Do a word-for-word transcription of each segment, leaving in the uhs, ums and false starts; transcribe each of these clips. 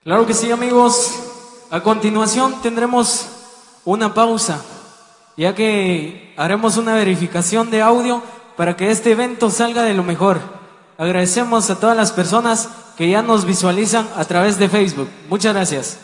Claro que sí, amigos. A continuación tendremos una pausa, ya que haremos una verificación de audio para que este evento salga de lo mejor. Agradecemos a todas las personas que ya nos visualizan a través de Facebook. Muchas gracias.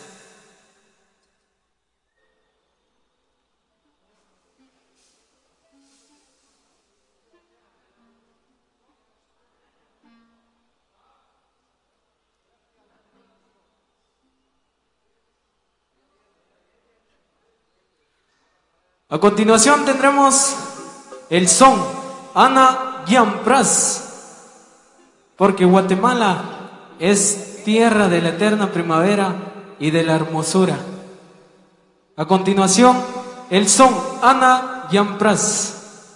A continuación tendremos el son Ana Guiampras, porque Guatemala es tierra de la eterna primavera y de la hermosura. A continuación, el son Ana Guiampras.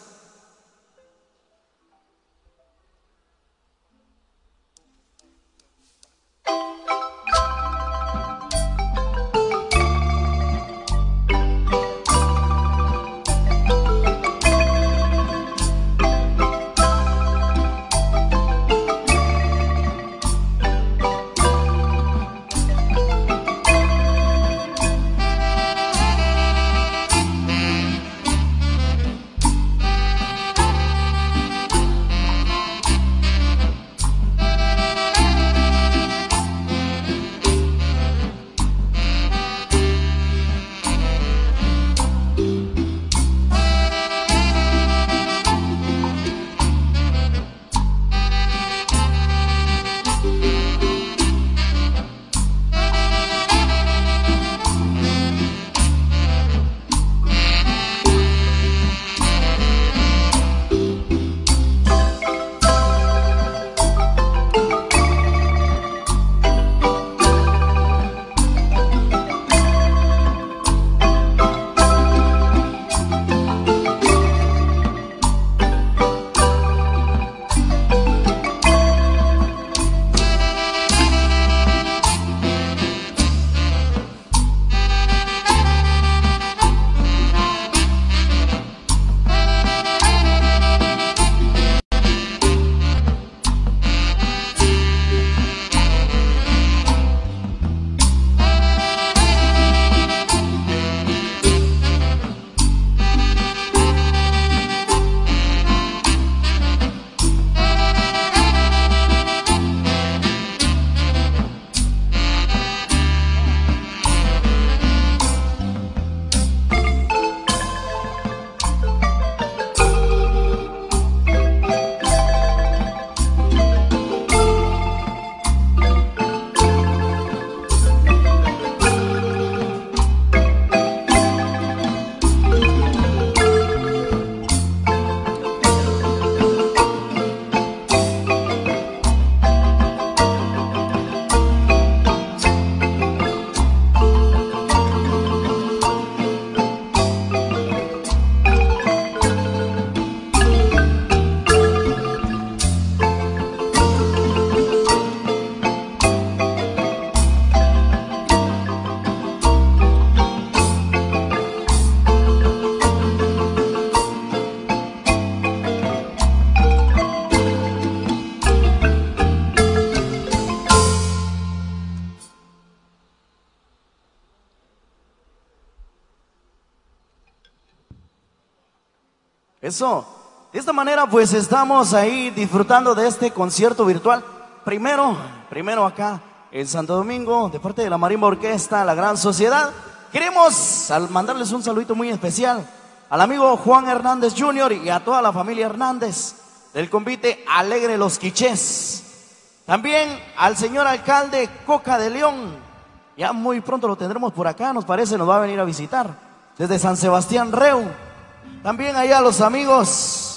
Eso, de esta manera pues estamos ahí disfrutando de este concierto virtual. Primero, primero acá en Santo Domingo, de parte de la Marimba Orquesta, La Gran Sociedad. Queremos al mandarles un saludito muy especial al amigo Juan Hernández junior y a toda la familia Hernández del convite Alegre Los Quichés. También al señor alcalde Coca de León, ya muy pronto lo tendremos por acá, nos parece, nos va a venir a visitar desde San Sebastián Reu. También allá a los amigos,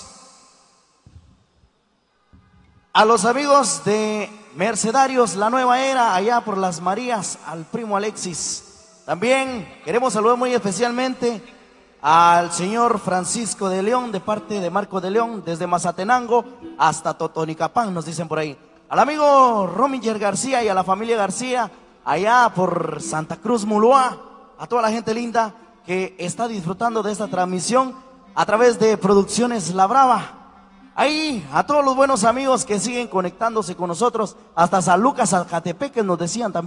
a los amigos de Mercedarios La Nueva Era, allá por Las Marías, al primo Alexis. También queremos saludar muy especialmente al señor Francisco de León, de parte de Marco de León, desde Mazatenango hasta Totonicapán, nos dicen por ahí. Al amigo Rominger García y a la familia García, allá por Santa Cruz Muloa, a toda la gente linda que está disfrutando de esta transmisión a través de Producciones La Brava. Ahí, a todos los buenos amigos que siguen conectándose con nosotros, hasta San Lucas, Zacatepec, que nos decían también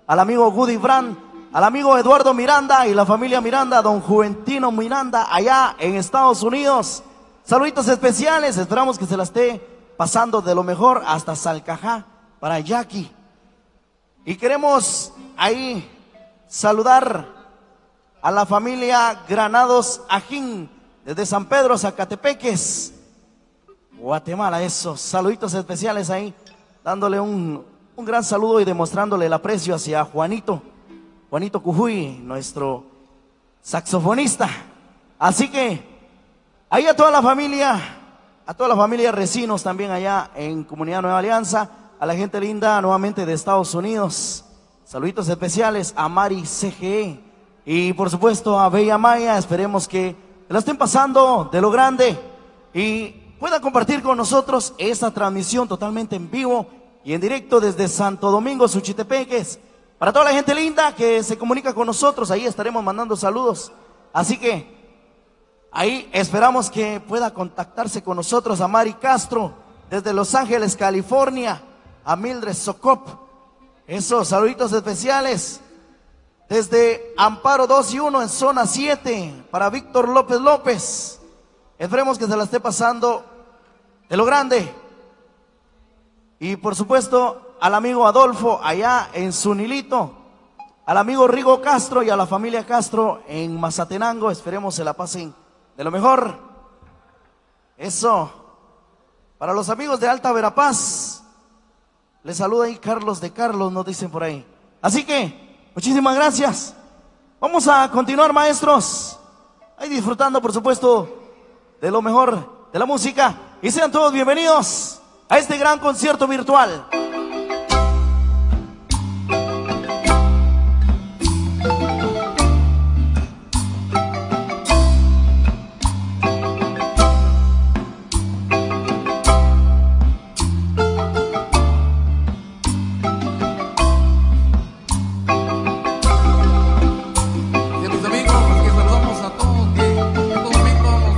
al amigo Woody Brand, al amigo Eduardo Miranda y la familia Miranda, don Juventino Miranda, allá en Estados Unidos. Saluditos especiales, esperamos que se la esté pasando de lo mejor hasta Salcajá para Jackie. Y queremos ahí saludar a la familia Granados Ajín, desde San Pedro, Zacatepeques, Guatemala. Eso, saluditos especiales ahí, dándole un, un gran saludo y demostrándole el aprecio hacia Juanito, Juanito Cujuy, nuestro saxofonista. Así que, ahí a toda la familia, a toda la familia Recinos también allá en Comunidad Nueva Alianza, a la gente linda nuevamente de Estados Unidos. Saluditos especiales a Mari C G E y por supuesto a Bella Maya. Esperemos que la estén pasando de lo grande y puedan compartir con nosotros esta transmisión totalmente en vivo y en directo desde Santo Domingo, Suchitepeques. Para toda la gente linda que se comunica con nosotros, ahí estaremos mandando saludos. Así que ahí esperamos que pueda contactarse con nosotros a Mari Castro desde Los Ángeles, California, a Mildred Socop. Esos saluditos especiales desde Amparo dos y uno en zona siete para Víctor López López. Esperemos que se la esté pasando de lo grande. Y por supuesto al amigo Adolfo allá en Zunilito, al amigo Rigo Castro y a la familia Castro en Mazatenango. Esperemos se la pasen de lo mejor. Eso. Para los amigos de Alta Verapaz, les saluda ahí Carlos de Carlos, nos dicen por ahí. Así que, muchísimas gracias. Vamos a continuar, maestros, ahí disfrutando, por supuesto, de lo mejor de la música. Y sean todos bienvenidos a este gran concierto virtual.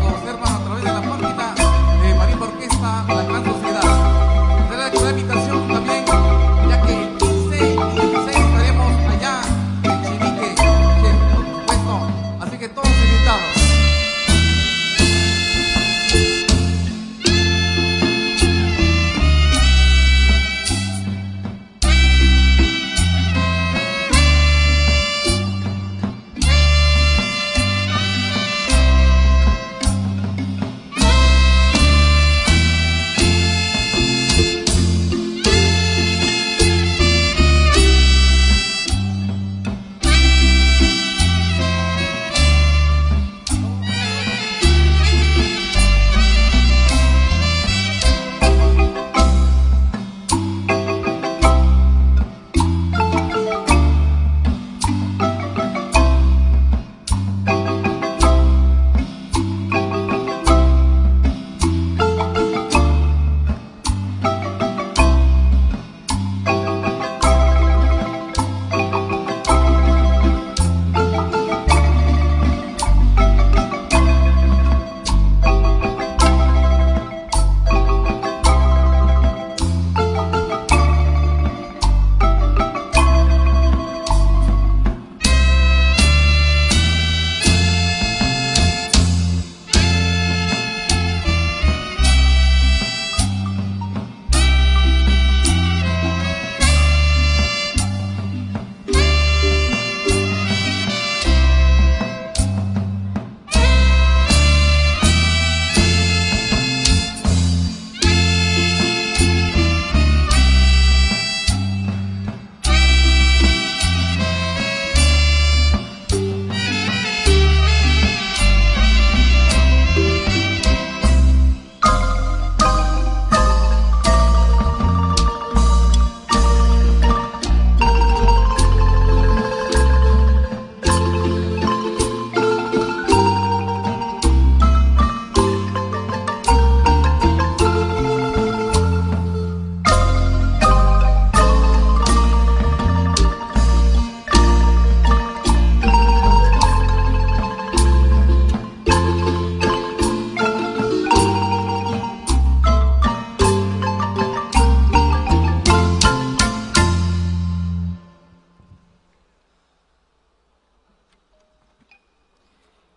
La gran sociedad. Será la invitación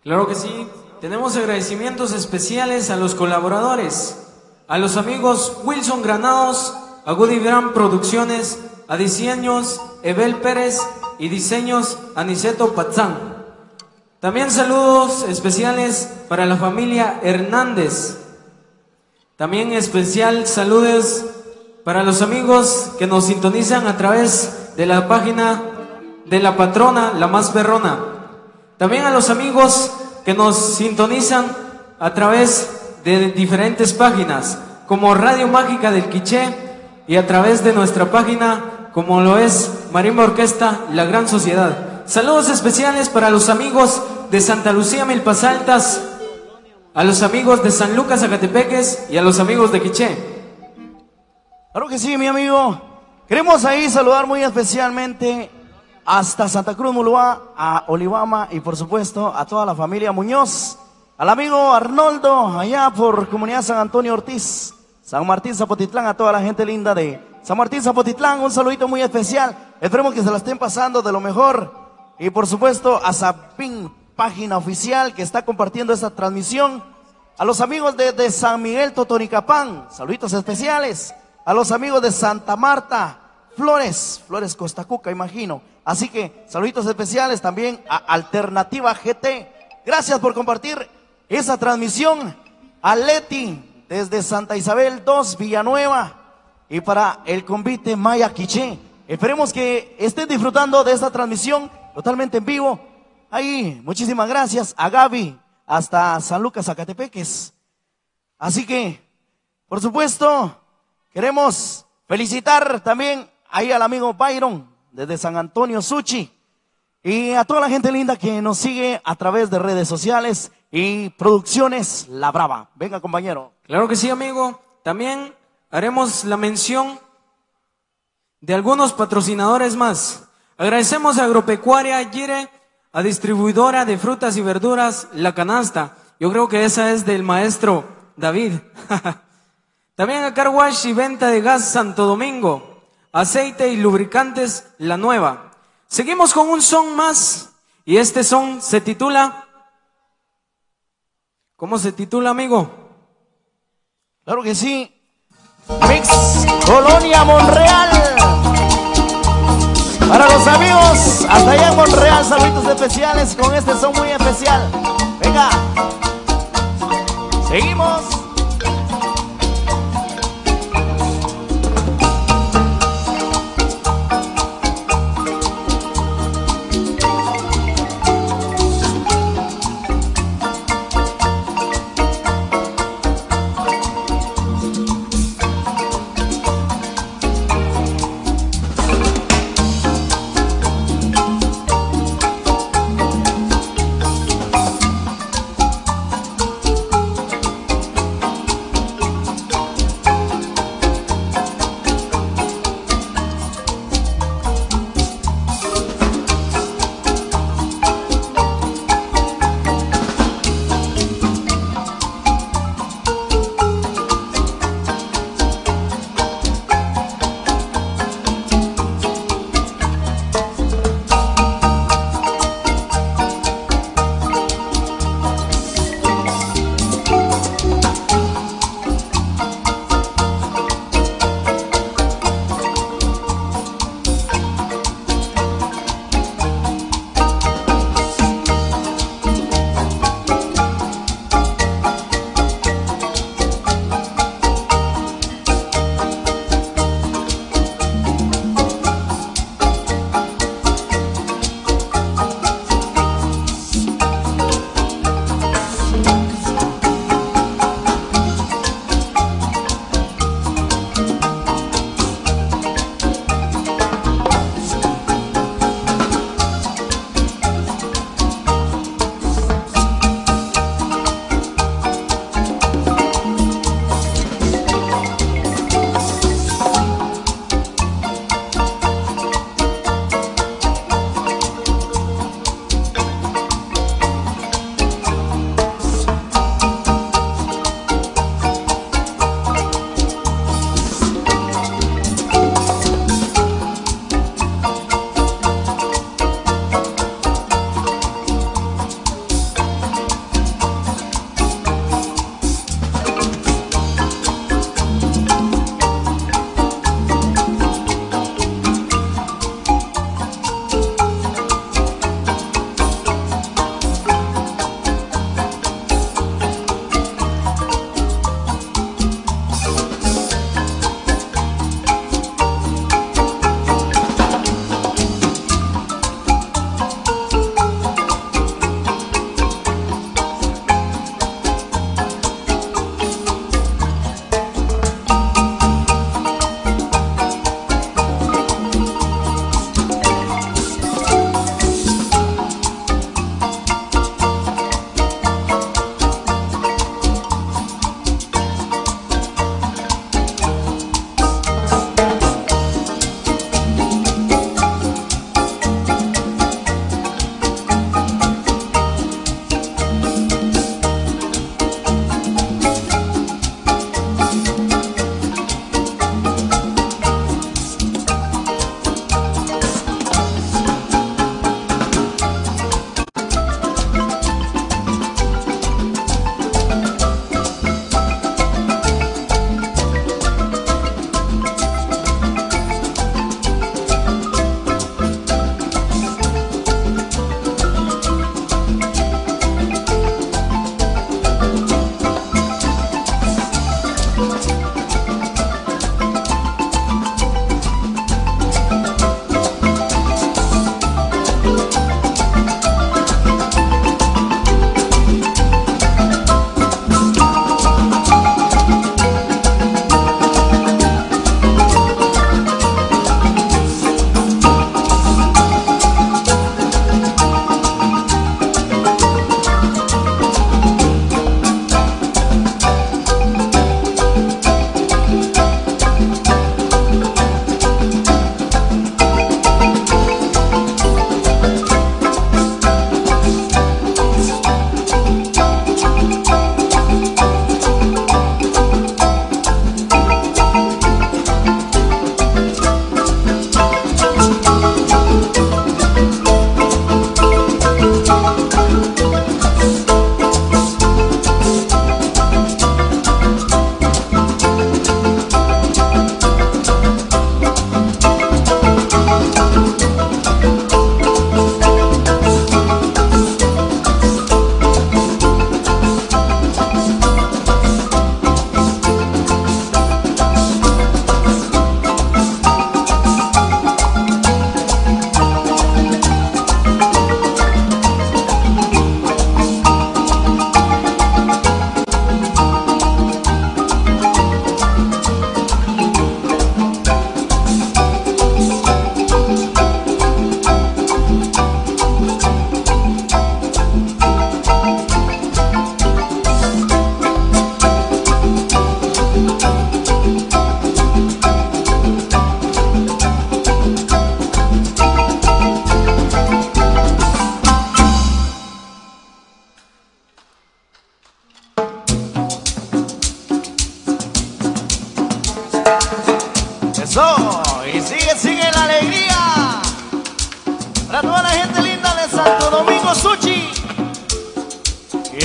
Claro que sí. Tenemos agradecimientos especiales a los colaboradores, a los amigos Wilson Granados, a Goody Brand Producciones, a Diseños Evel Pérez y Diseños Aniceto Patzán. También saludos especiales para la familia Hernández. También especial saludos para los amigos que nos sintonizan a través de la página de la patrona, La Más Perrona. También a los amigos que nos sintonizan a través de diferentes páginas, como Radio Mágica del Quiché, y a través de nuestra página, como lo es Marimba Orquesta La Gran Sociedad. Saludos especiales para los amigos de Santa Lucía Milpas Altas, a los amigos de San Lucas Zacatepeques y a los amigos de Quiché. Claro que sí, mi amigo. Queremos ahí saludar muy especialmente hasta Santa Cruz Muluá, a Olivama y por supuesto a toda la familia Muñoz, al amigo Arnoldo allá por Comunidad San Antonio Ortiz, San Martín Zapotitlán, a toda la gente linda de San Martín Zapotitlán, un saludito muy especial. Esperemos que se la estén pasando de lo mejor. Y por supuesto a Sapín, página oficial que está compartiendo esta transmisión. A los amigos de, de San Miguel Totonicapán, saluditos especiales. A los amigos de Santa Marta, Flores, Flores Costacuca, imagino. Así que saluditos especiales también a Alternativa G T. Gracias por compartir esa transmisión. A Leti desde Santa Isabel dos, Villanueva. Y para el convite Maya Quiché. Esperemos que estén disfrutando de esta transmisión totalmente en vivo. Ahí, muchísimas gracias a Gaby hasta San Lucas Zacatepeques. Así que, por supuesto, queremos felicitar también ahí al amigo Byron desde San Antonio Suchi y a toda la gente linda que nos sigue a través de redes sociales y Producciones La Brava. Venga, compañero. Claro que sí, amigo. También haremos la mención de algunos patrocinadores más. Agradecemos a Agropecuaria Yire, a Distribuidora de Frutas y Verduras La Canasta. Yo creo que esa es del maestro David. También a Car Wash y Venta de Gas Santo Domingo. Aceite y lubricantes La Nueva. Seguimos con un son más y este son se titula, ¿cómo se titula, amigo? Claro que sí, Mix Colonia Monreal. Para los amigos hasta allá en Monreal, saluditos especiales con este son muy especial. Venga, seguimos.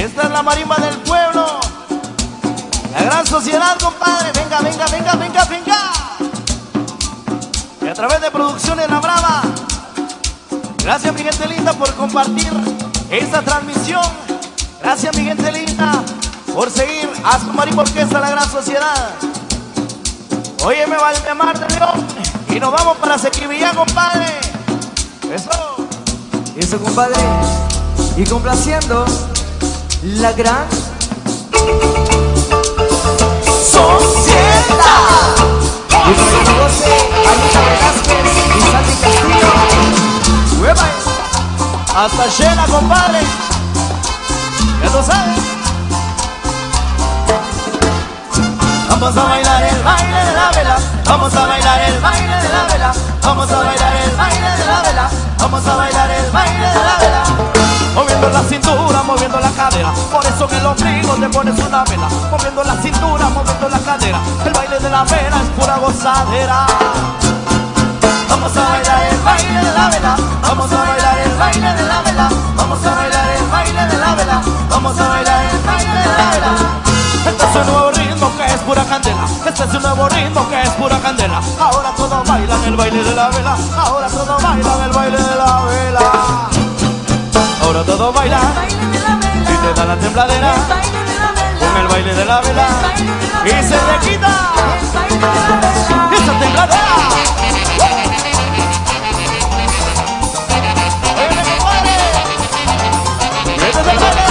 Esta es la marimba del pueblo, la gran sociedad, compadre. Venga, venga, venga, venga, venga. Y a través de Producciones La Brava. Gracias, mi gente linda, por compartir esta transmisión. Gracias, mi gente linda, por seguir a su marimba orquesta, la gran sociedad. Óyeme, Valdemar de León. Y nos vamos para Sequivillá, compadre. Eso. Eso, compadre. Y complaciendo la gran sociedad. Y con el negocio, Anita Velázquez y Sandy Castillo. ¡Hueva! Hasta llena, compadre. Ya tú sabes. Vamos a bailar el baile de la vela. Vamos a bailar el baile de la vela. Vamos a bailar el baile de la vela. Vamos a bailar el baile de la vela. Moviendo la cintura, moviendo la cadera. Por eso en el ombligo te pones una vela. Moviendo la cintura, moviendo la cadera. El baile de la vela es pura gozadera. Vamos a bailar el baile de la vela. Vamos a bailar el baile de la vela. Vamos a bailar el baile de la vela. Vamos a bailar el baile de la vela. Este es un nuevo ritmo que es pura candela. Este es un nuevo ritmo que es pura candela. Ahora todos bailan el baile de la vela. Ahora todos bailan el baile de la vela. Ahora todos bailan y te da la tembladera con el baile de la vela. Y se le quita esa tembladera. Oye, compadre, este es el baile de la vela.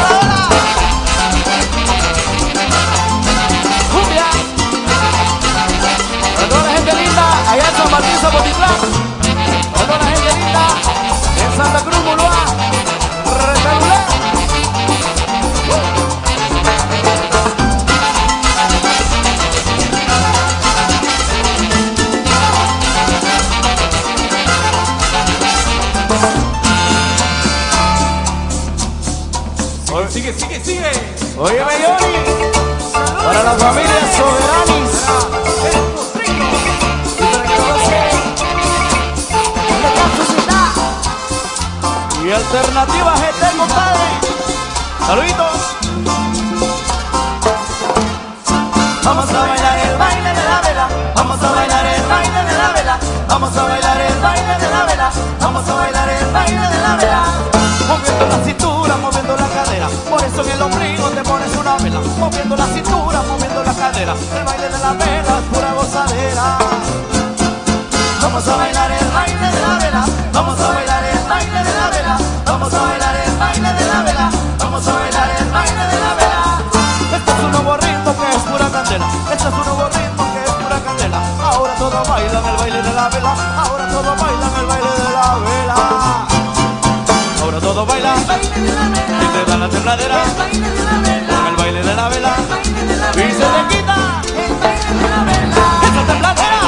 Allá en San Martín, Zapotitlán. Para toda la gente linda en Santa Cruz, Moloa, Rectangular. Sigue, sigue, sigue. Oye, Johnny, para la familia Soberanis. Y Alternativa G T, compadre. Saluditos. Vamos a bailar el baile de la vela. Vamos a bailar el baile de la vela. Vamos a bailar el baile de la vela. Vamos a bailar el baile de la vela. Moviendo la cintura, moviendo la cadera. Por eso en el ombligo te pones una vela. Moviendo la cintura, moviendo la cadera. El baile de la vela es pura gozadera. Vamos a bailar el baile de la vela. Vamos a bailar el baile de la vela. Vamos a bailar el baile de la vela. Vamos a bailar el baile de la vela. Este es un nuevo ritmo que es pura candela. Este es un nuevo ritmo que es pura candela. Ahora todos bailan el baile de la vela. Ahora todos bailan el baile de la vela. Ahora todos bailan y te dan la tembladera con el baile de la vela. Y se te quita esa tembladera.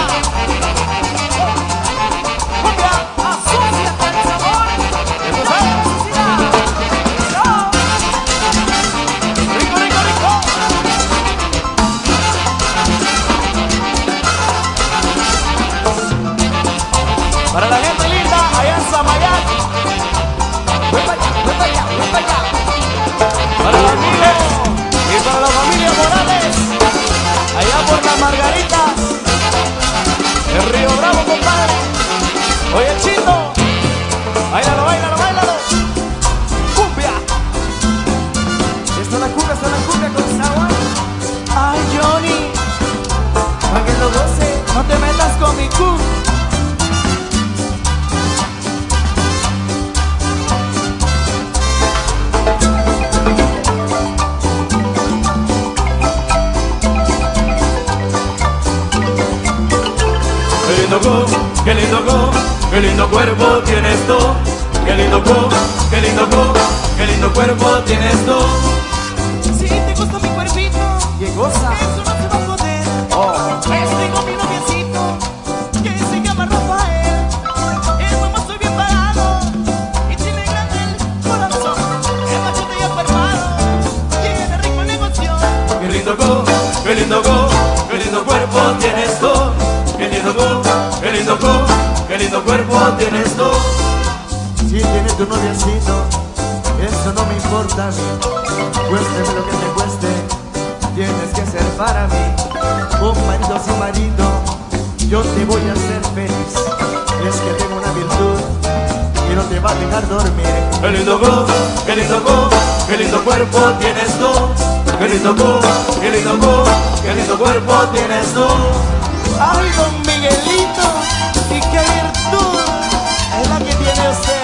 Para la gente linda, allá en Samayán. Ven para allá, ven para allá, ven para allá. Para los amigos y para la familia Morales, allá por las Margaritas, el Río Bravo, compadre. Oye, Chito, báilalo, báilalo, báilalo. Cumbia. Esta es la cumbia, esta es la cumbia con sabor. Ay, Johnny, Para que lo goce. no te metas con mi cumbia. Qué lindo co, qué lindo co, qué lindo cuerpo tienes tú. Qué lindo co, qué lindo co, qué lindo cuerpo tienes tú. Si te gusta mi cuerpito, ¿Qué cosa? eso no se va a poder. Oh. Estoy con mi noviecito, que se llama Rafael. El mamá estoy bien parado, y tiene grande el corazón. El machote ya formado, tiene rico el negocio. Qué lindo co, qué lindo co, qué lindo cuerpo tienes tú. Qué lindo co, qué lindo co, qué lindo cuerpo tienes tú. Si tienes tu noviecito, eso no me importa. importa a mí. Cuésteme lo que te cueste, tienes que ser para mí un marido sin marido. Yo te voy a hacer feliz, es que tengo una virtud y no te va a dejar dormir. Qué lindo go, qué lindo go, qué lindo cuerpo tienes tú. Qué lindo go, qué lindo go, qué lindo cuerpo tienes tú. Ay, don Miguelito, y qué virtud es la que tiene usted.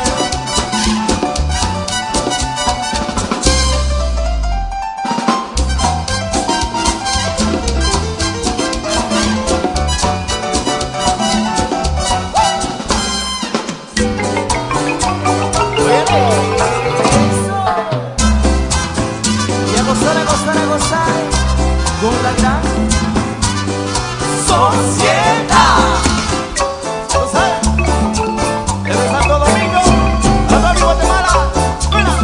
Y a gozar, a gozar, a gozar con la gran Sociedad. ¿Tú sabes? Desde Santo Domingo hasta mi Guatemala. ¡Buena!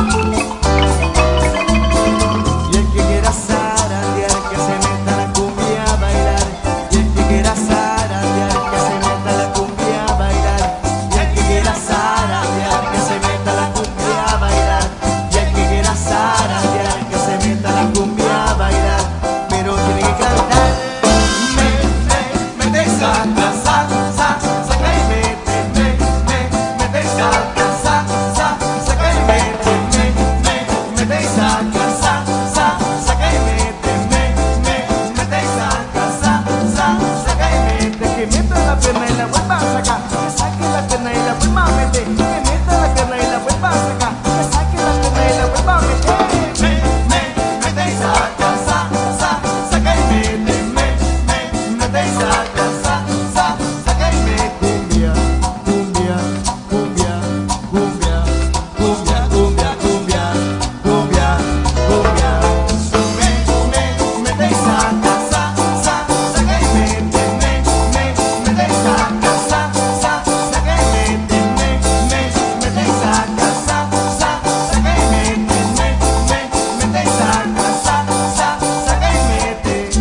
Y el que quiera zarandear, que se meta la cumbia a bailar. Y el que quiera zarandear, que se meta la cumbia a bailar. Y el que quiera zarandear, que se meta la cumbia a bailar. Y el que quiera zarandear, que se meta la cumbia a bailar. Pero tiene que cantar. Me, me, mete, saca, sa, sa, saca y mete, me, me, mete, saca, sa, sa, saca y mete, me, me, mete, saca, sa, sa, saca y mete, me, me, mete, saca, sa, sa, saca y mete. Que meta la pierna y la vuelva a sacar, que saque la pierna y la vuelva a meter. Que meta la pierna y la vuelva a sacar, que saque la pierna y la vuelva a meter. Me, me, mete, saca, sa, sa, saca y mete, me, me, mete, saca, sa, sa, saca y mete. Cumbia, cumbia, cumbia, cumbia, cumbia, cumbia, cumbia, cumbia, cumbia. Me, me, mete, saca, sa, sa, saca y mete, me, me, mete, saca, sa, sa, saca y mete, me, me, mete, saca, sa, sa, saca y mete, me, me, mete, saca, sa, sa, saca y mete.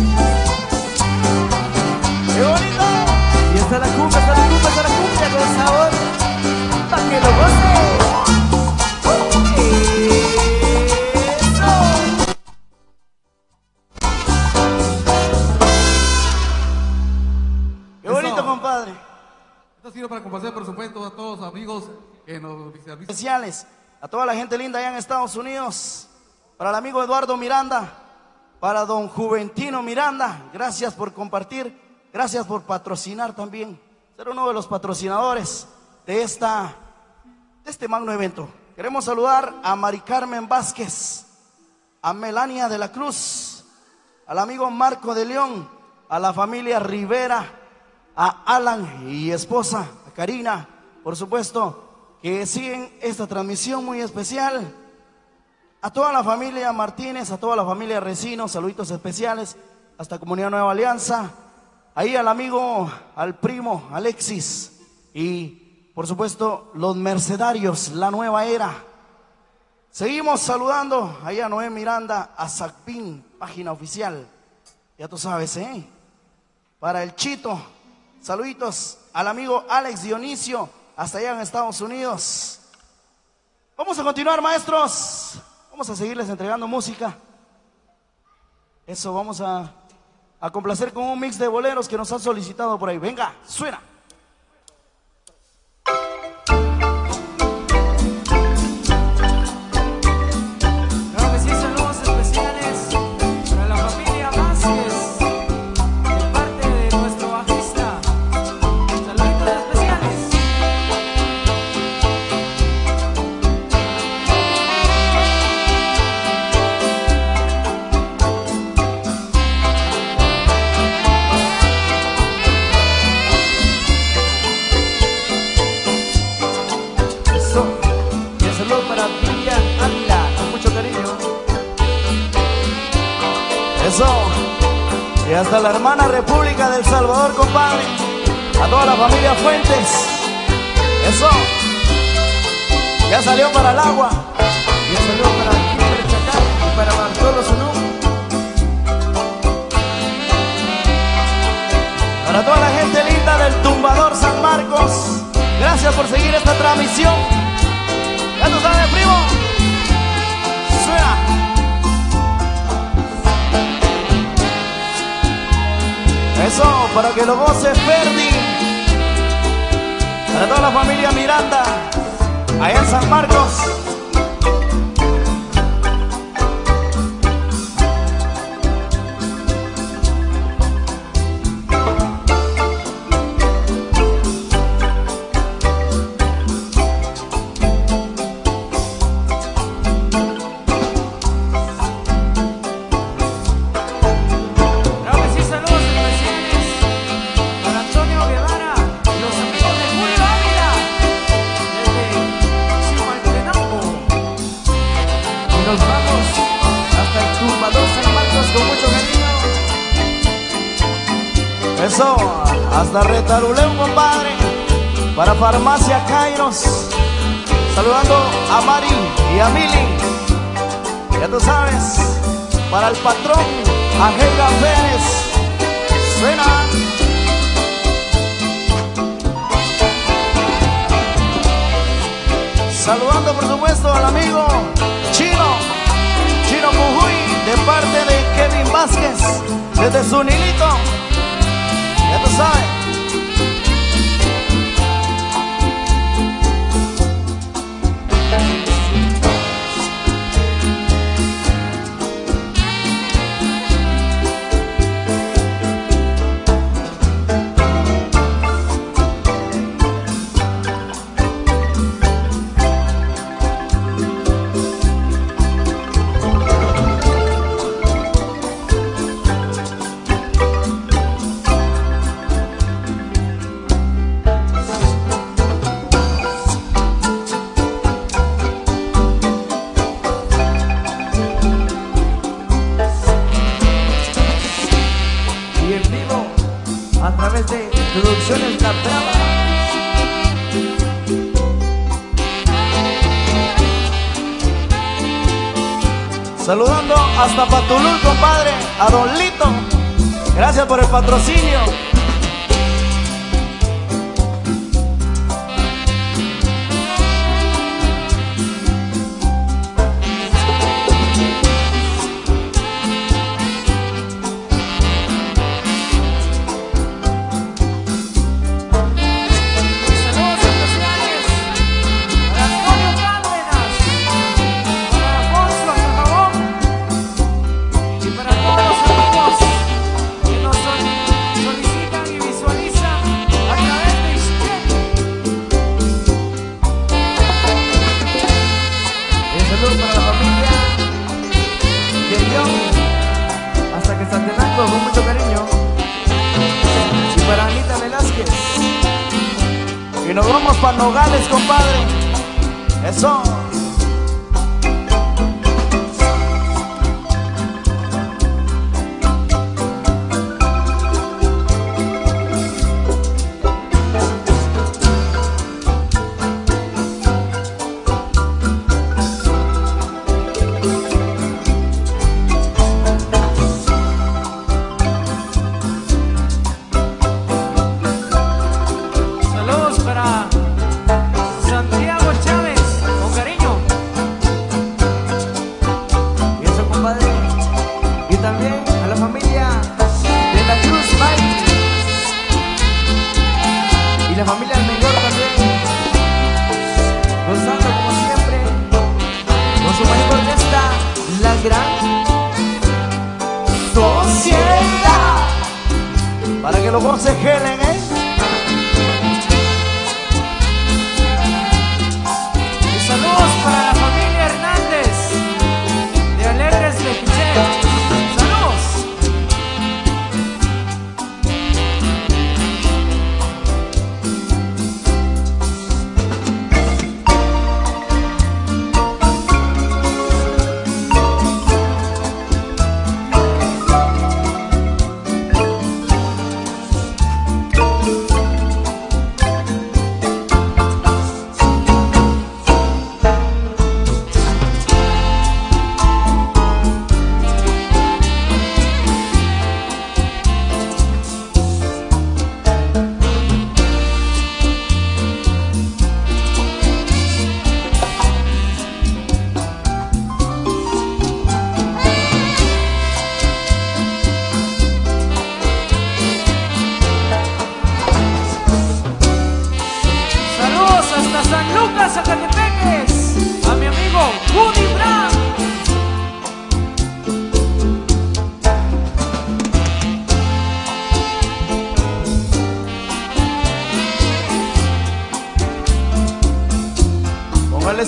¡Qué bonito! Y está la cumbia, está la cumbia, está la cumbia con sabor, pa' que lo goce. Eso. ¡Qué bonito, compadre! Esto ha sido para complacer, por supuesto, a todos los amigos que nos visitan. Especiales a toda la gente linda allá en Estados Unidos, para el amigo Eduardo Miranda, para don Juventino Miranda, gracias por compartir, gracias por patrocinar también, ser uno de los patrocinadores de, esta, de este magno evento. Queremos saludar a Mari Carmen Vázquez, a Melania de la Cruz, al amigo Marco de León, a la familia Rivera, a Alan y esposa, a Karina, por supuesto, que siguen esta transmisión muy especial. A toda la familia Martínez, a toda la familia Resino, saluditos especiales, hasta Comunidad Nueva Alianza, ahí al amigo, al primo Alexis y por supuesto los mercedarios, la nueva era. Seguimos saludando ahí a Noé Miranda, a Sacpín, página oficial, ya tú sabes, ¿eh? Para el Chito, saluditos al amigo Alex Dionisio, hasta allá en Estados Unidos. Vamos a continuar, maestros. Vamos a seguirles entregando música. Eso, vamos a, a complacer con un mix de boleros que nos han solicitado por ahí. Venga, suena. Claro que sí, saludos especiales para la familia Vázquez, de parte de nuestro bajista. Saluditos especiales. Eso. Y un saludo para Vivian Ávila, con mucho cariño. Eso. Y hasta la hermana República del Salvador, compadre. A toda la familia Fuentes. Eso. Ya salió para el agua. Y un saludo para Kimber Chacal y para Bartolo Sunú. Para toda la gente linda del Tumbador San Marcos, gracias por seguir esta transmisión. Ya tú sabes, primo. para que lo goce Ferdi. Para toda la familia Miranda, allá en San Marcos. Eso, hasta Retaruleu, compadre. Para Farmacia Kairos. Saludando a Mari y a Mili. Ya tú sabes. Para el patrón, a Helga Pérez. Suena. Saludando por supuesto al amigo Chino. Chino Pujuy, de parte de Kevin Vázquez. Desde su nilito. Ya tú sabes. A través de Producciones La Brava. Saludando hasta Patulul, compadre, a Don Lito. Gracias por el patrocinio. Hasta que Santenango, con mucho cariño. Y para Anita Velázquez. Y nos vamos para Nogales, compadre. Eso. Santiago Chávez, con cariño. Y eso, compadre. Y también a la familia de la Cruz Mike. Y la familia del Mejor también. Gozando como siempre con su mayor orquesta, La Gran Sociedad. Para que lo goce Helen, ¿eh? Saludos para la familia Hernández de Alegres de Piché. Saludos.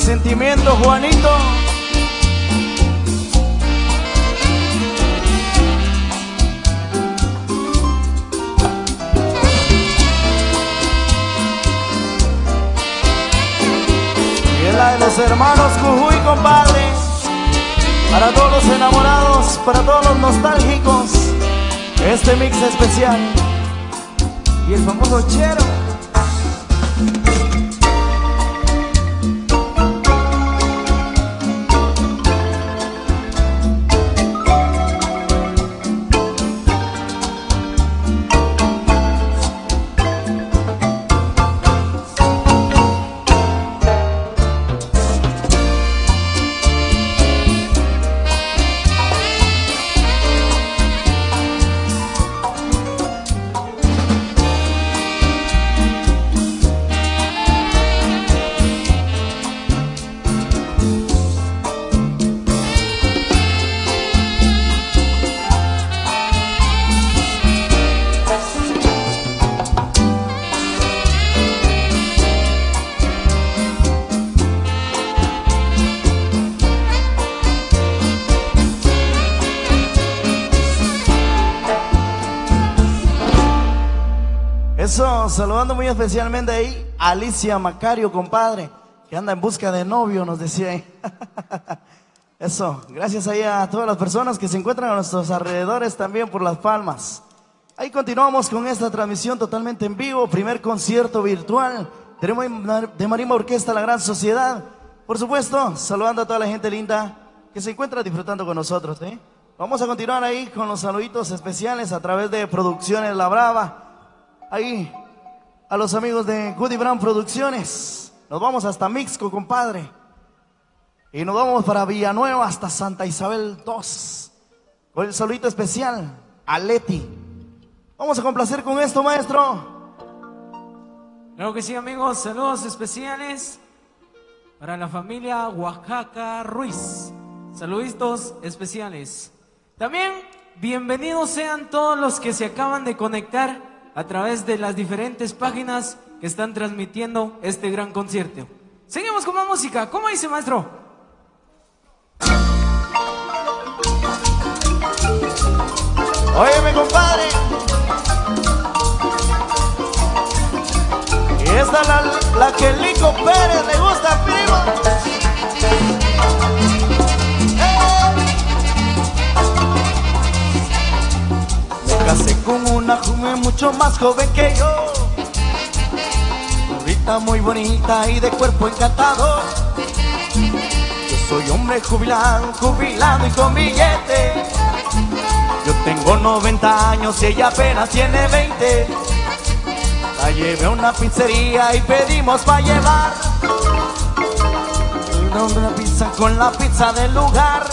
sentimiento, Juanito. Y es la de los hermanos Cujuy, compadre. Para todos los enamorados, para todos los nostálgicos, este mix especial. Y el famoso Chero. Eso, saludando muy especialmente ahí a Alicia Macario, compadre, que anda en busca de novio, nos decía ahí. Eso, gracias ahí a todas las personas que se encuentran a nuestros alrededores también por Las Palmas. Ahí continuamos con esta transmisión totalmente en vivo, primer concierto virtual. Tenemos de Marimba Orquesta La Gran Sociedad. Por supuesto, saludando a toda la gente linda que se encuentra disfrutando con nosotros, ¿eh? Vamos a continuar ahí con los saluditos especiales a través de Producciones La Brava. Ahí, a los amigos de Goody Brown Producciones. Nos vamos hasta Mixco, compadre. Y nos vamos para Villanueva hasta Santa Isabel dos. Con el saludito especial a Leti. Vamos a complacer con esto, maestro. Claro que sí, amigos. Saludos especiales para la familia Oaxaca Ruiz. Saluditos especiales. También bienvenidos sean todos los que se acaban de conectar a través de las diferentes páginas que están transmitiendo este gran concierto. Seguimos con más música. ¿Cómo dice, maestro? Óyeme, compadre. Y esta es la, la que Lico Pérez le gusta, primo. Me casé con una joven mucho más joven que yo, ahorita muy bonita y de cuerpo encantador. Yo soy hombre jubilado, jubilado y con billete. Yo tengo noventa años y ella apenas tiene veinte. La llevé a una pizzería y pedimos pa' llevar una pizza con la pizza del lugar.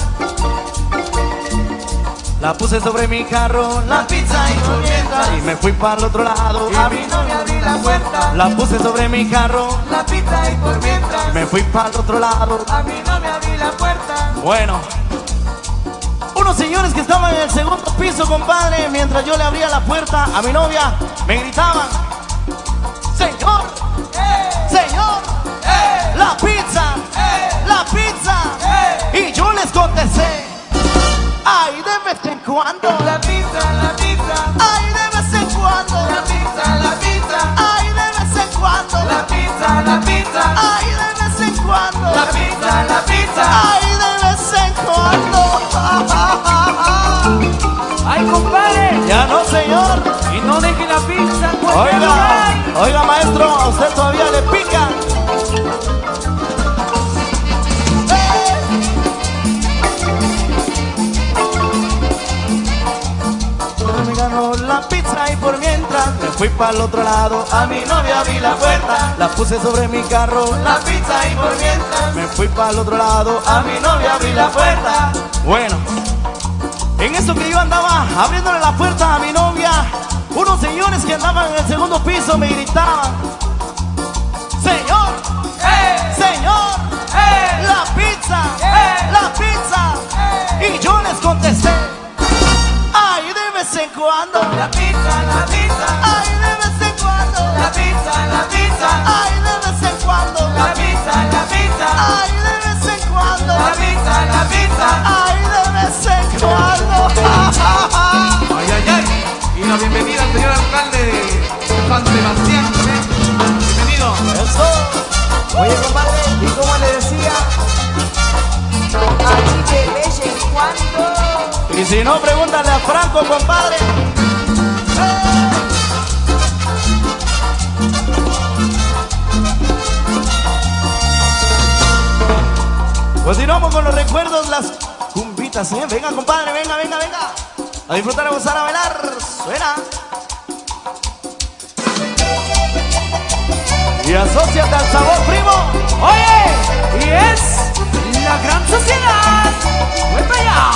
La puse sobre mi carro, la pizza y por mientras, y me fui para el otro lado, a mi novia abrí la puerta. La puse sobre mi carro, la pizza y por mientras, y me fui para el otro lado, a mi novia abrí la puerta. Bueno, unos señores que estaban en el segundo piso, compadre, mientras yo le abría la puerta a mi novia, me gritaban: Señor, ¡eh! Señor, ¡eh! La pizza, ¡eh! La pizza, ¡eh! Y yo les contesté: ay, de vez en cuando la pizza, la pizza. Ay, de vez en cuando la pizza, la pizza. Ay, de vez en cuando la pizza, la pizza. Ay, de vez en cuando la pizza, la pizza. Ay, de vez en cuando. ¡Ay, compadre! Ya no, señor. Y no deje la pizza en cualquier Oiga, lugar. oiga, maestro, a usted todavía le pica. Me ganó la pizza y por mientras me fui para el otro lado, a mi novia abrí la puerta. La puse sobre mi carro, la pizza y por mientras me fui para el otro lado, a mi novia abrí la puerta. Bueno, en eso que yo andaba abriéndole la puerta a mi novia, unos señores que andaban en el segundo piso me gritaban: Señor, ¡eh! Señor, ¡eh! La pizza, ¡eh! La pizza, ¡eh! Y yo les contesté: ay, de vez en cuando la pizza, la pizza. Ay, de vez en cuando la pizza, la pizza. Ay, de vez en cuando la pizza, la pizza. Ay, de vez en cuando. La pizza, la pizza. Ay, de vez en cuando. Ay, ay, ay. Y la bienvenida al señor alcalde de San Sebastián. ¿eh? Bienvenido. Eso. Oye, compadre, ¿y cómo le decía? Ay, de vez en cuando. Y si no, pregúntale a Franco, compadre. Continuamos con los recuerdos, las cumbitas, ¿eh? Venga, compadre, venga, venga, venga. A disfrutar, a gozar, a bailar. Suena. Y asóciate al sabor, primo. Oye, y es la gran sociedad. ¡Voy para allá!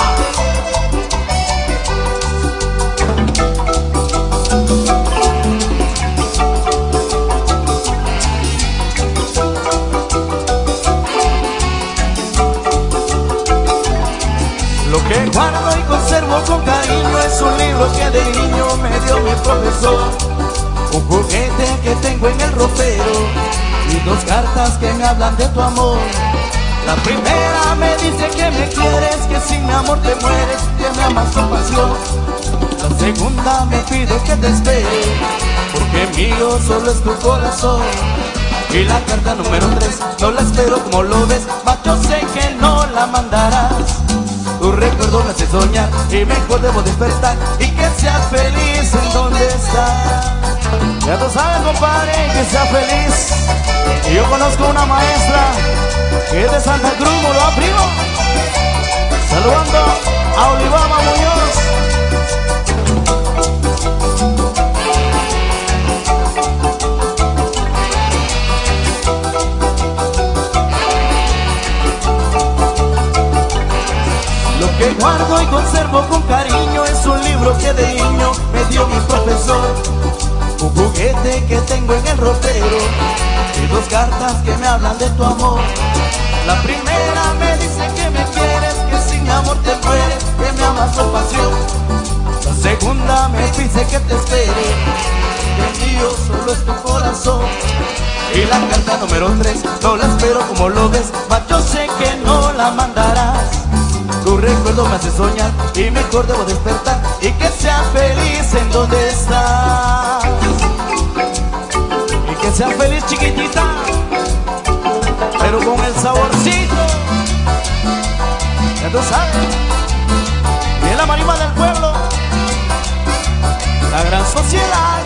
Lo que guardo y conservo con cariño es un libro que de niño me dio mi profesor. Un juguete que tengo en el ropero y dos cartas que me hablan de tu amor. La primera me dice que me quieres, que sin mi amor te mueres, que me amas con pasión. La segunda me pide que te espere, porque mío solo es tu corazón. Y la carta número tres no la espero como lo ves, mas yo sé que no la mandarás. Tu recuerdo me hace soñar y mejor debo despertar y que seas feliz en donde estás. Ya tú sabes, compadre, que seas feliz. Y yo conozco una maestra que es de Santa Cruz, Moroa, primo. Saludando a Olivama Muñoz. Lo que guardo y conservo con cariño es un libro que de niño me dio mi profesor. Un juguete que tengo en el ropero y dos cartas que me hablan de tu amor. La primera me dice que me quieres, que sin amor te mueres, que me amas con pasión. La segunda me dice que te espere, que el mío solo es tu corazón. Y la carta número tres no la espero como lo ves, mas yo sé que no la mandarás. Tu recuerdo me hace soñar y mejor debo despertar y que seas feliz en donde estás. Y que seas feliz, chiquitita, pero con el saborcito. Ya tú sabes. Y en la marimba del pueblo, la gran sociedad.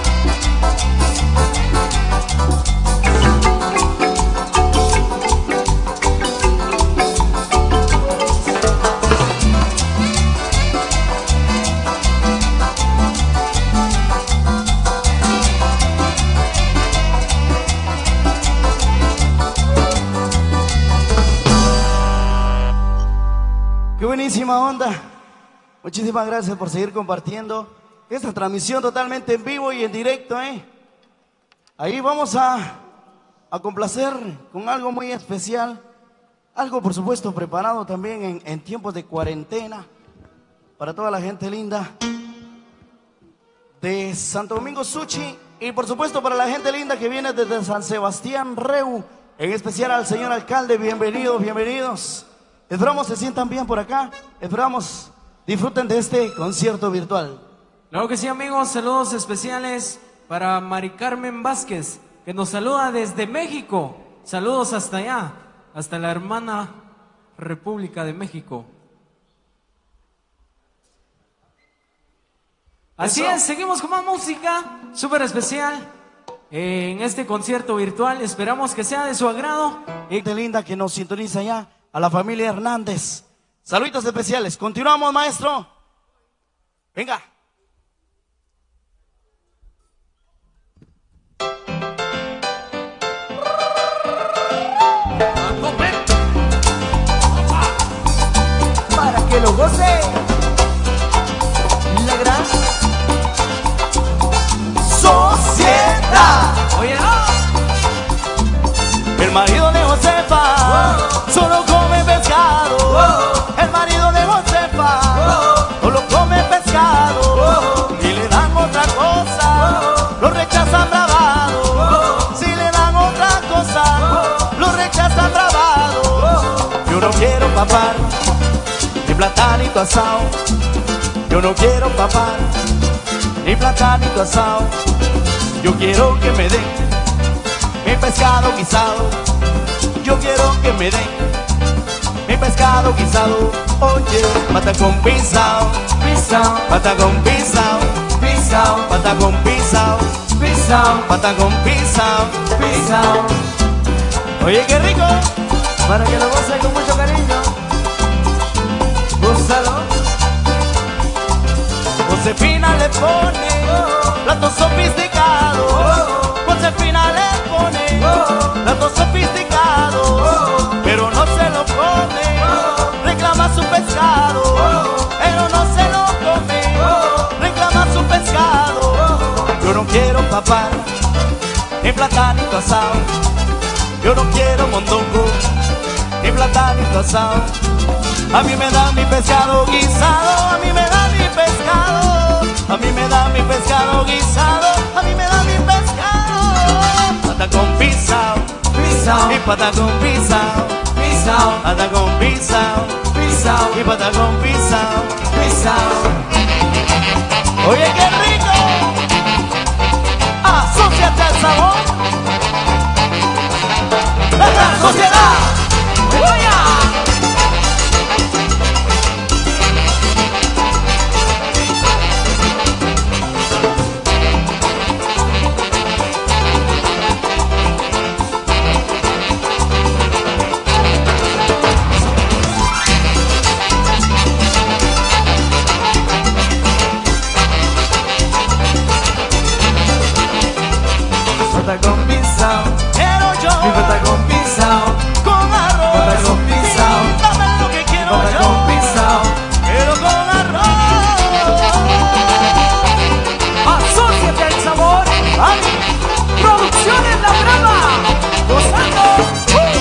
Qué buenísima onda. Muchísimas gracias por seguir compartiendo esta transmisión totalmente en vivo y en directo, ¿eh? Ahí vamos a, a complacer con algo muy especial. Algo, por supuesto, preparado también en, en tiempos de cuarentena para toda la gente linda de Santo Domingo Suchi y, por supuesto, para la gente linda que viene desde San Sebastián Reu, en especial al señor alcalde. Bienvenidos, bienvenidos. Esperamos se sientan bien por acá. Esperamos disfruten de este concierto virtual. Claro que sí, amigos. Saludos especiales para Mari Carmen Vázquez, que nos saluda desde México. Saludos hasta allá, hasta la hermana República de México. Así Eso. es, seguimos con más música súper especial eh, en este concierto virtual. Esperamos que sea de su agrado. Gente linda que nos sintoniza ya, a la familia Hernández. Saluditos especiales. Continuamos, maestro. Venga. Para que lo goce. La gran Sociedad. Oye, no. El marido de Josefa solo come pescado. El marido de Josefa solo come pescado. Y le dan otra cosa, lo rechazan bravado. Si le dan otra cosa, lo rechazan bravado. papar ni platanito asado. Yo no quiero papar ni platanito asado. Yo quiero que me den mi pescado guisado. Yo quiero que me den mi pescado guisado. Oye, patacón pisao, Pisao, patacón pisao, pisao, patacón pisao, pisao, patacón pisao. pisao. Oye, qué rico. Para que lo goce con mucho cariño. Gózalo. Josefina le pone plato sofisticado. Josefina le pone plato sofisticado, pero no se lo come. Reclama su pescado, pero no se lo come. Reclama su pescado. Yo no quiero papar ni platanito asado. Yo no quiero mondongo ni platanito asado. A mí me da mi pescado guisado. A mí me da mi pescado. A mí me da mi pescado guisado. A mí me da mi pescado. Patacón pisao, Pisao, y patacón pisao, pisao, patacón pisao, pisao, y patacón pisao. pisao. Oye, qué rico. Asóciate al sabor. La gran sociedad. ¡Oya! Patacón pisao, Quiero yo mi patacón pisao, con arroz. patacón pisao, Dame lo que quiero patacón yo. pisao. Pero con arroz. Asóciate al sabor. Ay, Producciones La Brava. Gozando.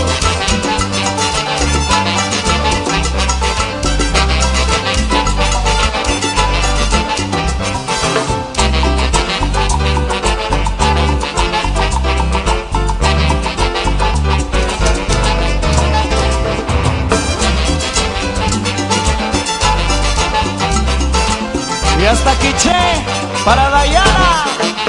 y hasta Quiché para Dayana.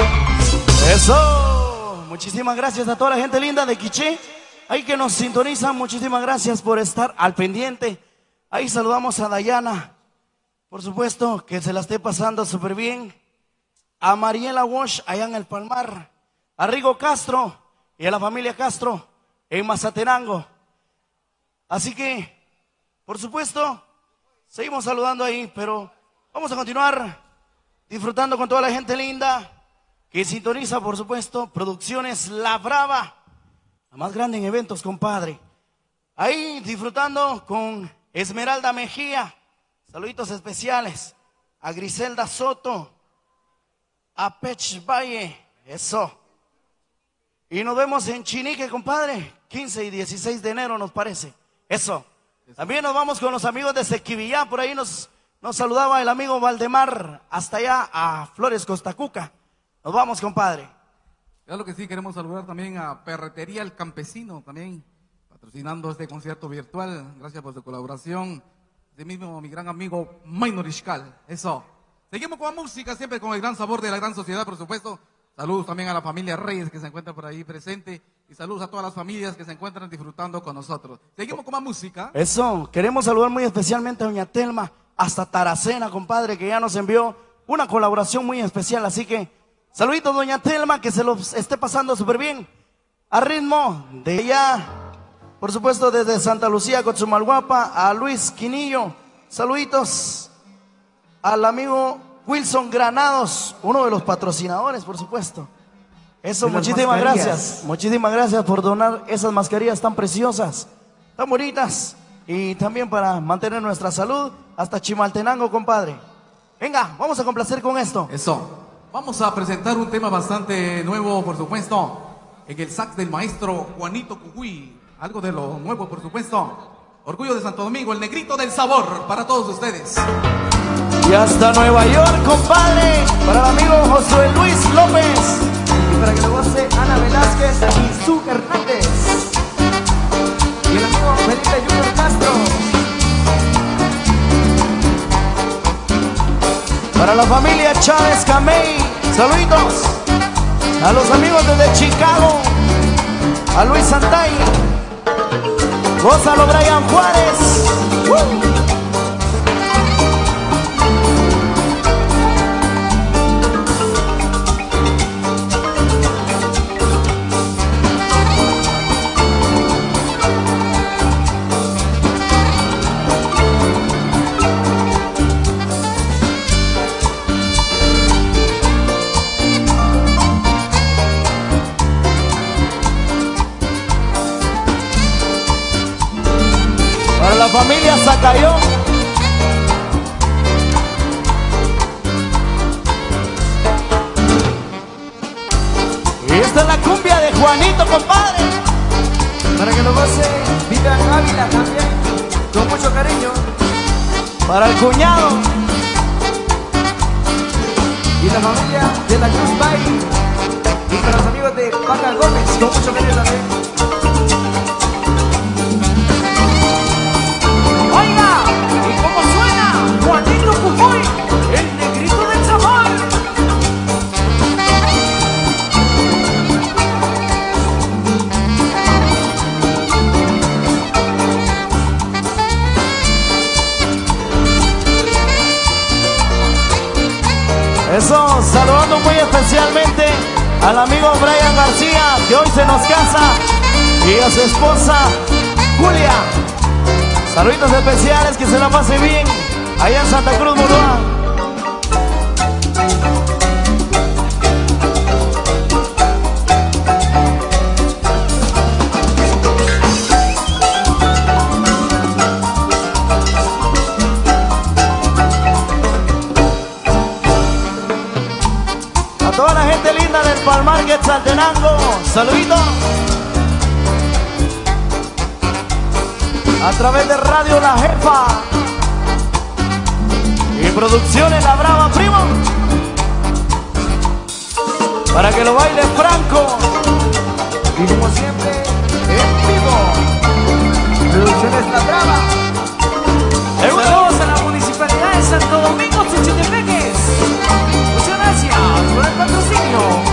Eso. Muchísimas gracias a toda la gente linda de Quiché. Ahí que nos sintonizan, muchísimas gracias por estar al pendiente. Ahí saludamos a Dayana. Por supuesto, que se la esté pasando súper bien. A Mariela Walsh, allá en el Palmar. A Rigo Castro y a la familia Castro en Mazatenango. Así que, por supuesto, seguimos saludando ahí, pero vamos a continuar disfrutando con toda la gente linda que sintoniza, por supuesto, Producciones La Brava, la más grande en eventos, compadre. Ahí disfrutando con Esmeralda Mejía, saluditos especiales. A Griselda Soto, a Pech Valle, eso. Y nos vemos en Chinique, compadre, quince y dieciséis de enero nos parece, eso. También nos vamos con los amigos de Sequivillá, por ahí nos, nos saludaba el amigo Valdemar, hasta allá a Flores Costacuca. Nos vamos, compadre. Claro que sí, queremos saludar también a Perretería El Campesino, también patrocinando este concierto virtual. Gracias por su colaboración. De mismo mi gran amigo Maynor Ishkal. Eso. Seguimos con la música, siempre con el gran sabor de la gran sociedad, por supuesto. Saludos también a la familia Reyes que se encuentra por ahí presente. Y saludos a todas las familias que se encuentran disfrutando con nosotros. Seguimos con más música. Eso, queremos saludar muy especialmente a doña Telma, hasta Taracena, compadre, que ya nos envió una colaboración muy especial. Así que, saluditos, doña Telma, que se los esté pasando súper bien. A ritmo de ella, por supuesto, desde Santa Lucía, Cochumalguapa, a Luis Quinillo. Saluditos al amigo Wilson Granados, uno de los patrocinadores, por supuesto. Eso, Y las muchísimas mascarillas. gracias. Muchísimas gracias por donar esas mascarillas tan preciosas, tan bonitas. Y también para mantener nuestra salud hasta Chimaltenango, compadre. Venga, vamos a complacer con esto. Eso. Vamos a presentar un tema bastante nuevo, por supuesto, en el sax del maestro Juanito Cucuy. Algo de lo nuevo, por supuesto. Orgullo de Santo Domingo, el negrito del sabor para todos ustedes. Y hasta Nueva York, compadre, para el amigo Josué Luis López. Y para que lo goce Ana Velázquez y Su Hernández. Y el amigo Felipe Junior Castro. Para la familia Chávez Camey, saluditos. A los amigos desde Chicago, a Luis Santay, Gózalo Brian Juárez. ¡Uh! La familia Zacayón. Y esta es la cumbia de Juanito, compadre. Para que lo goce, Vivian Ávila también, con mucho cariño. Para el cuñado. Y la familia de la Cruz Bay. Y para los amigos de Paca Gómez, con mucho cariño también. Oiga, ¿y cómo suena? Juanito Cujoy, el negrito del sabor. Eso, saludando muy especialmente al amigo Brian García, que hoy se nos casa, y a su esposa Julia. Saluditos especiales, que se la pase bien allá en Santa Cruz, Moloa. A toda la gente linda del Palmar Quetzaltenango, saluditos. A través de Radio La Jefa y Producciones La Brava, primo, para que lo baile Franco. Y como siempre, en vivo, Producciones La Brava. Saludos a la Municipalidad de Santo Domingo, Xochitepeques. Muchas gracias por el patrocinio.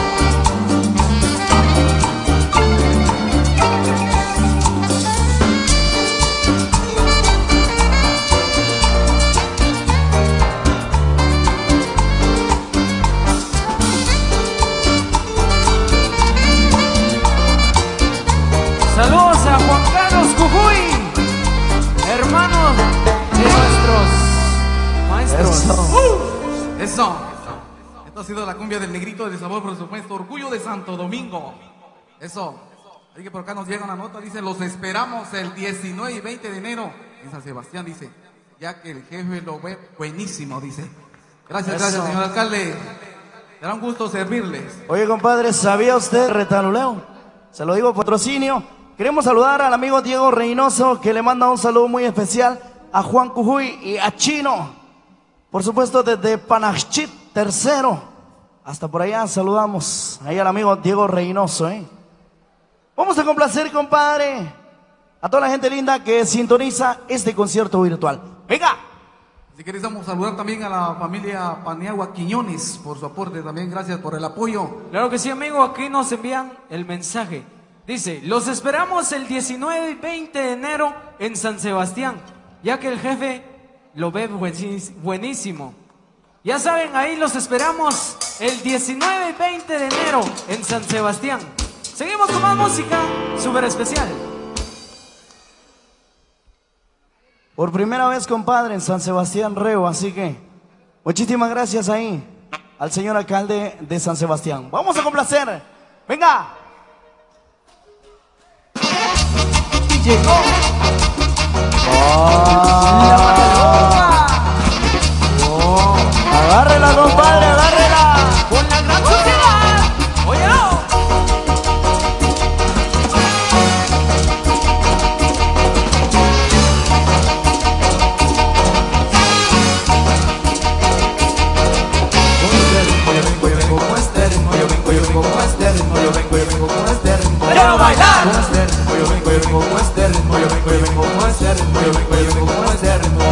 Saludos a Juan Carlos Cujuy, hermano de nuestros maestros. Eso. Uh, eso. Esto ha sido la cumbia del negrito del sabor, por supuesto. Orgullo de Santo Domingo. Eso. Así que por acá nos llega una nota, dice, los esperamos el diecinueve y veinte de enero en San Sebastián, dice, ya que el jefe lo ve buenísimo, dice. Gracias, Eso. gracias, señor alcalde. Será un gusto servirles. Oye, compadre, ¿sabía usted retaluleo? Se lo digo, patrocinio. Queremos saludar al amigo Diego Reynoso, que le manda un saludo muy especial a Juan Cujuy y a Chino. Por supuesto, desde Panachit tercero hasta por allá saludamos ahí al amigo Diego Reynoso, ¿eh? Vamos a complacer, compadre, a toda la gente linda que sintoniza este concierto virtual. ¡Venga! Si queremos saludar también a la familia Paniagua Quiñones por su aporte también, gracias por el apoyo. Claro que sí, amigo, aquí nos envían el mensaje. Dice, los esperamos el diecinueve y veinte de enero en San Sebastián, ya que el jefe lo ve buenísimo. Ya saben, ahí los esperamos el diecinueve y veinte de enero en San Sebastián. Seguimos con más música súper especial. Por primera vez, compadre, en San Sebastián Reo, así que muchísimas gracias ahí al señor alcalde de San Sebastián. Vamos a complacer. ¡Venga! Y llegó la Matalonga. Oh. Agárrela, compadre, agárrela. Con la gran sociedad. Oye, no. yo vengo con este ritmo, yo vengo, yo vengo con este ritmo, yo vengo, yo vengo con este ritmo. ¡Quiero bailar! Con este ritmo, yo vengo, yo vengo con este ritmo, yo vengo, yo vengo con este ritmo, yo vengo, yo vengo con este ritmo.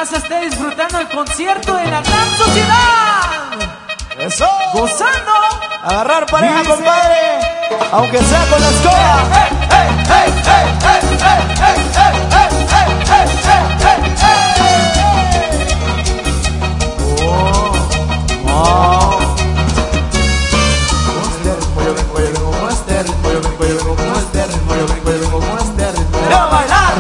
raza esté disfrutando el concierto de la gran sociedad. Eso. Gozando. Agarrar pareja, compadre, aunque sea con la escoba. Quiero bailar.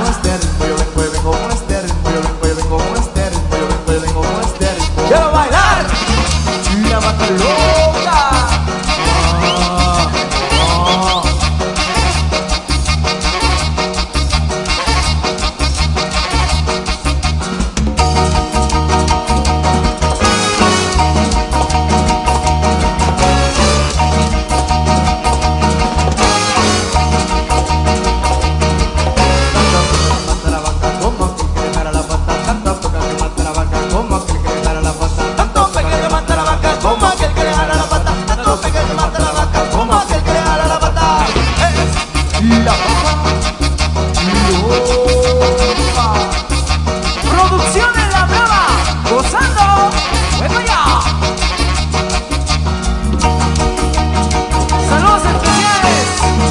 Quiero bailar. La vaca loca. Producciones La Brava. Gozando. Venga ya. Saludos especiales.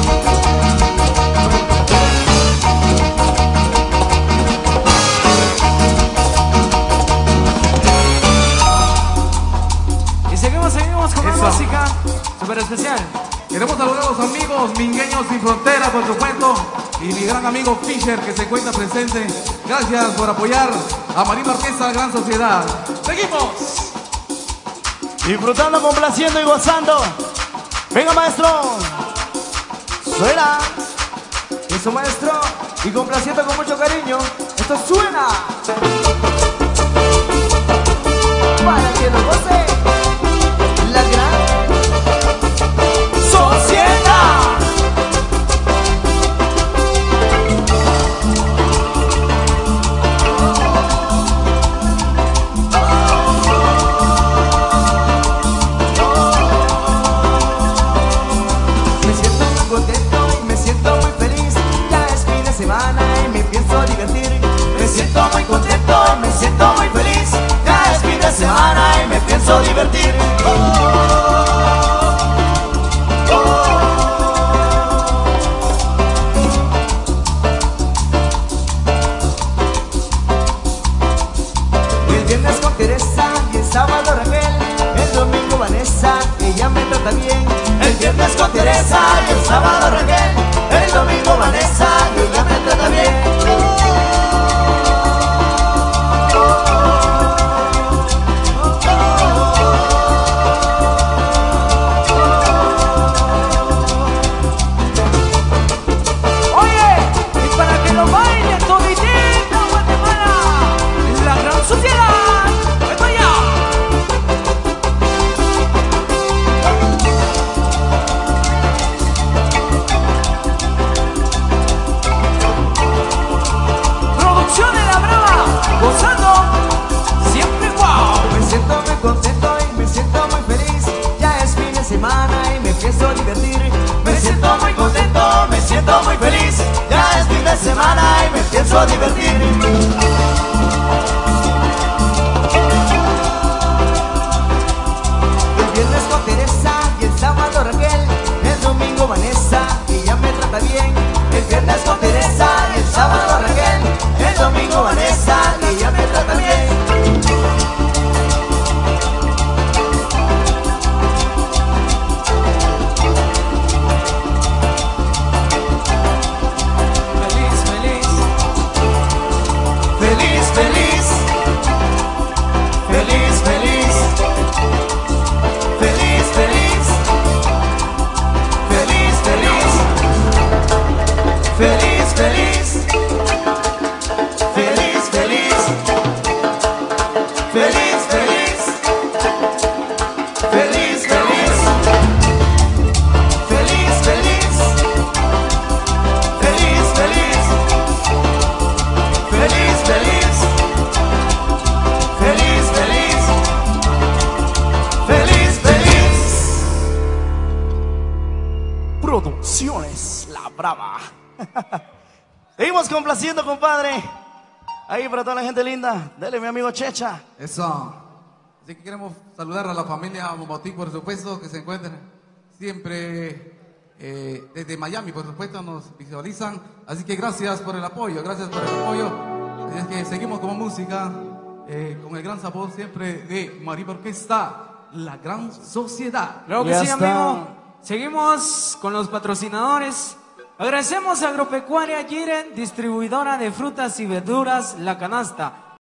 Y seguimos, seguimos con la Eso. música súper especial. Queremos saludar a los amigos mingueños sin frontera, por supuesto, y mi gran amigo Fisher, que se encuentra presente. Gracias por apoyar a Marina Orquesta Gran Sociedad. ¡Seguimos! Disfrutando, complaciendo y gozando. Venga, maestro. Suena. Eso, maestro. Y complaciendo con mucho cariño. Esto suena. Para que lo goce. La gran Sociedad. Me siento muy contento y me siento muy feliz. Ya es fin de semana y me empiezo a divertir. Me siento muy contento y me siento muy feliz. Ya es fin de semana y me pienso divertir. El viernes con Teresa y el sábado Raquel. El domingo Vanessa, ella me trata bien. El viernes con Teresa y el sábado Raquel. El domingo Vanessa y ella me trata bien. Oye, y para que lo baile toditito Guatemala, la gran sociedad. Venga ya. Producciones La Brava. Gozando. Siempre guau. Me siento muy contento y me siento muy feliz. Ya es fin de semana y me empiezo a divertir. Me siento muy contento, me siento muy feliz. Ya es fin de semana y me pienso a divertir. El viernes con Teresa y el sábado Raquel. El domingo Vanessa, ella me trata bien. El viernes con Teresa y el sábado Raquel. El domingo Vanessa y ella me trata bien. Feliz, feliz. Feliz, feliz. Feliz, feliz. Feliz, feliz. Feliz, feliz. Feliz, feliz. Feliz, feliz. Feliz, feliz. Feliz, feliz. Feliz, feliz. Feliz, feliz. Feliz, feliz. Feliz, feliz. Feliz, feliz. Producciones La Brava. Seguimos complaciendo, compadre. Ahí para toda la gente linda. Dele, mi amigo Checha. Eso. Así que queremos saludar a la familia Momotí, por supuesto, que se encuentran siempre eh, desde Miami, por supuesto, nos visualizan. Así que gracias por el apoyo, gracias por el apoyo. Así es que seguimos con música, eh, con el gran sabor siempre de Marimba Orquesta, La Gran Sociedad. Claro que Ya sí, está. amigo. Seguimos con los patrocinadores. Agradecemos a Agropecuaria Jiren, distribuidora de frutas y verduras La Canasta.